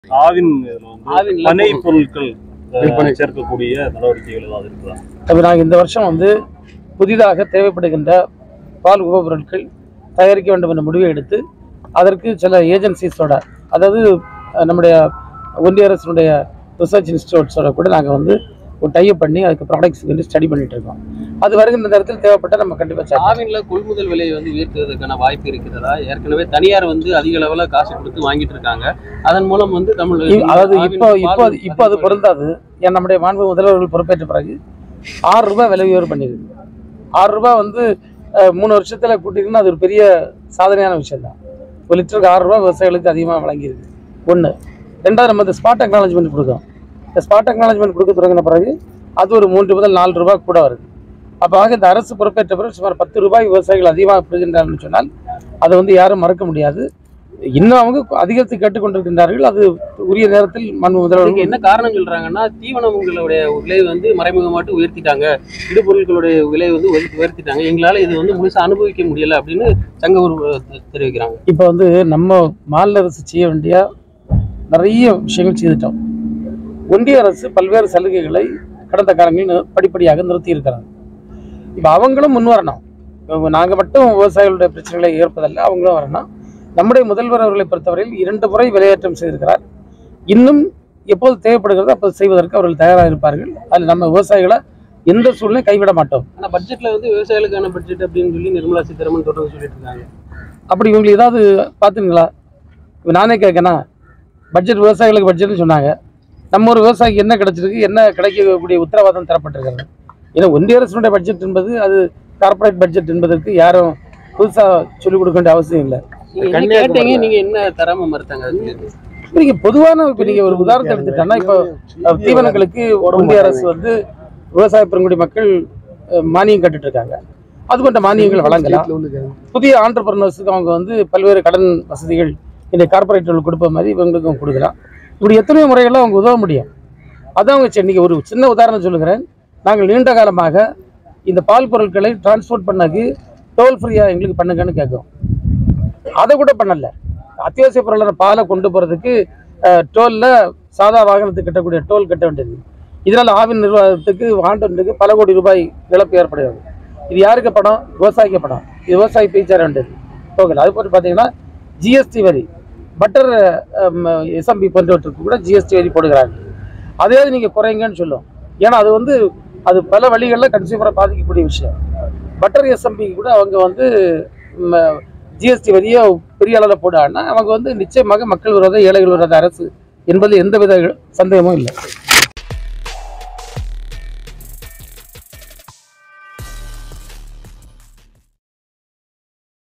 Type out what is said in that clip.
ஆவின் பனை பொருட்கள் சேர்க்கக்கூடிய நடவடிக்கைகள் ஏதாவது இருக்குதா? அப்போ நாங்கள் இந்த வருஷம் புதிதாக தேவைப்படுகின்ற பால் உபபொருட்கள் தயாரிக்க வேண்டும் என்ற முடிவை எடுத்து அதற்கு சில ஏஜென்சிஸோட, அதாவது நம்முடைய ஒன்றிய அரசினுடைய ரிசர்ச் இன்ஸ்டியூட்ஸோட கூட நாங்கள் ஒரு டைப் பண்ணி அதுக்கு ப்ராடக்ட்ஸ் ஸ்டடி பண்ணிட்டு இருக்கோம். அது வருகின்ற நேரத்தில் தேவைப்பட்ட நம்ம கண்டிப்பாக ஆவின்ல கொள்முதல் விலையை உயர்த்துவதற்கான வாய்ப்பு இருக்கிறதா? ஏற்கனவே தனியார் அதிக லெவலில் காசு கொடுத்து வாங்கிட்டு இருக்காங்க. அதன் மூலம் தமிழ் அதாவது இப்போ அது பொருந்தாது. ஏன் நம்முடைய மாண்பு முதல்வர்கள் பொறுப்பேற்ற பிறகு 6 ரூபாய் விலை உயர்வு பண்ணியிருக்கு. 6 ரூபாய் 3 வருஷத்துல கூட்டிங்கன்னா அது ஒரு பெரிய சாதனையான விஷயம் தான். 1 லிட்டருக்கு 6 ரூபாய் விவசாயிகளுக்கு அதிகமாக வழங்கியிருக்கு. 1. 2வது நம்ம இந்த ஸ்பாட் அக்னாலஜ்மெண்ட் கொடுக்கும். இந்த ஸ்பாட் அக்னாலஜ்மெண்ட் கொடுக்க தொடங்கின பிறகு அது ஒரு 3 முதல் 4 ரூபாய் கூட வருது. அப்போ இந்த அரசு பொறுப்பேற்ற பிறகு சுமார் 10 ரூபாய் விவசாயிகள் அதிகமாக பெறுகின்றார்கள் சொன்னால் அதை யாரும் மறக்க முடியாது. இன்னும் அவங்க அதிகரித்து கேட்டுக்கொண்டிருக்கின்றார்கள். அது உரிய நேரத்தில் மாண்பு முதல்வருக்கு என்ன காரணம் சொல்றாங்கன்னா, தீவனங்களுடைய விலை மறைமுகமாட்டு உயர்த்திட்டாங்க, இடுபொருட்களுடைய விலை உயர்த்திட்டாங்க, எங்களால் இது முழுசாக அனுபவிக்க முடியல அப்படின்னு சங்க தெரிவிக்கிறாங்க. இப்போ நம்ம மாநில அரசு செய்ய வேண்டிய நிறைய விஷயங்கள் செய்துட்டோம். ஒன்றிய அரசு பல்வேறு சலுகைகளை கடந்த காலங்களில் படிப்படியாக நிறுத்தி இருக்கிறாங்க. இப்போ அவங்களும் முன் வரணும். நாங்கள் மட்டும் விவசாயிகளுடைய பிரச்சனைகளை ஏற்பதல்ல, அவங்களும் வரணும். நம்முடைய முதல்வர் அவர்களை பொறுத்தவரையில் 2 முறை விலையேற்றம் செய்திருக்கிறார். இன்னும் எப்போது தேவைப்படுகிறதோ அப்போது செய்வதற்கு அவர்கள் தயாராக இருப்பார்கள். அதில் நம்ம விவசாயிகளை எந்த சூழ்நிலையும் கைவிட மாட்டோம். ஆனால் பட்ஜெட்டில் விவசாயிகளுக்கான பட்ஜெட் அப்படின்னு சொல்லி நிர்மலா சீதாராமன் தொடர்ந்து சொல்லிட்டு இருக்காங்க. அப்படி இவங்களுக்கு ஏதாவது பார்த்துங்களா? இப்போ நானே கேட்கணும், பட்ஜெட் விவசாயிகளுக்கு பட்ஜெட்னு சொன்னாங்க. நம்ம ஒரு விவசாயிக்கு என்ன கிடைச்சிருக்கு, என்ன கிடைக்கக்கூடிய உத்தரவாதம் தரப்பட்டிருக்கிறது? ஏன்னா ஒன்றிய அரசுடைய பட்ஜெட் என்பது அது கார்பரேட் பட்ஜெட் என்பதற்கு யாரும் புதுசாக சொல்லிக் கொடுக்க வேண்டிய அவசியம் இல்லை. நீங்க என்ன தராம மறுத்தாங்க? நீங்க பொதுவான இப்போ நீங்க ஒரு உதாரணத்தை எடுத்துட்டோம்னா, இப்போ தீவனங்களுக்கு ஒன்றிய அரசு விவசாய பெருங்குடி மக்கள் மானியம் கட்டுட்டு இருக்காங்க. அது போன்ற மானியங்கள் வழங்கலாம். புதிய ஆண்டர்பிரனர்ஸுக்கு அவங்க பல்வேறு கடன் வசதிகள் இந்த கார்பரேட்டுகளுக்கு கொடுப்ப மாதிரி இவங்களுக்கும் கொடுக்கலாம். இப்படி எத்தனையோ முறைகளில் அவங்க உதவ முடியும். அதான் அவங்க இன்னைக்கு ஒரு சின்ன உதாரணம் சொல்லுகிறேன். நாங்கள் நீண்ட காலமாக இந்த பால் பொருட்களை டிரான்ஸ்போர்ட் பண்ணக்கு டோல் ஃப்ரீயாக எங்களுக்கு பண்ணுங்கன்னு கேட்கும். அதை கூட பண்ணல. அத்தியாவசிய பொருளான பாலை கொண்டு போகிறதுக்கு டோலில் சாதா வாகனத்துக்கு கட்டக்கூடிய டோல் கட்ட வேண்டியது. இதனால் ஆவின் நிர்வாகத்துக்கு ஆண்டுக்கு பல கோடி ரூபாய் இழப்பு ஏற்படுகிறது. இது யாருக்கு படம்? விவசாயிக்கு படம். இது விவசாயி பேச்சார வேண்டியது போகல. அது போட்டு பார்த்தீங்கன்னா ஜிஎஸ்டி வரி, பட்டர் எஸ்எம்பி போன்றவற்றுக்கு கூட ஜிஎஸ்டி வரி போடுகிறாங்க. அதையாவது நீங்கள் குறைங்கன்னு சொல்லும். ஏன்னா அது பல வழிகளில் கன்சியூமரை பாதிக்கக்கூடிய விஷயம். பட்டர் எஸ்எம்பிக்கு கூட அவங்க ஜிஎஸ்டி வரியை பெரிய அளவில் போடாங்கன்னா அவங்க நிச்சயமாக மக்கள் விரோத ஏழைகள் விரோத அரசு என்பது எந்தவித சந்தேகமும் இல்லை.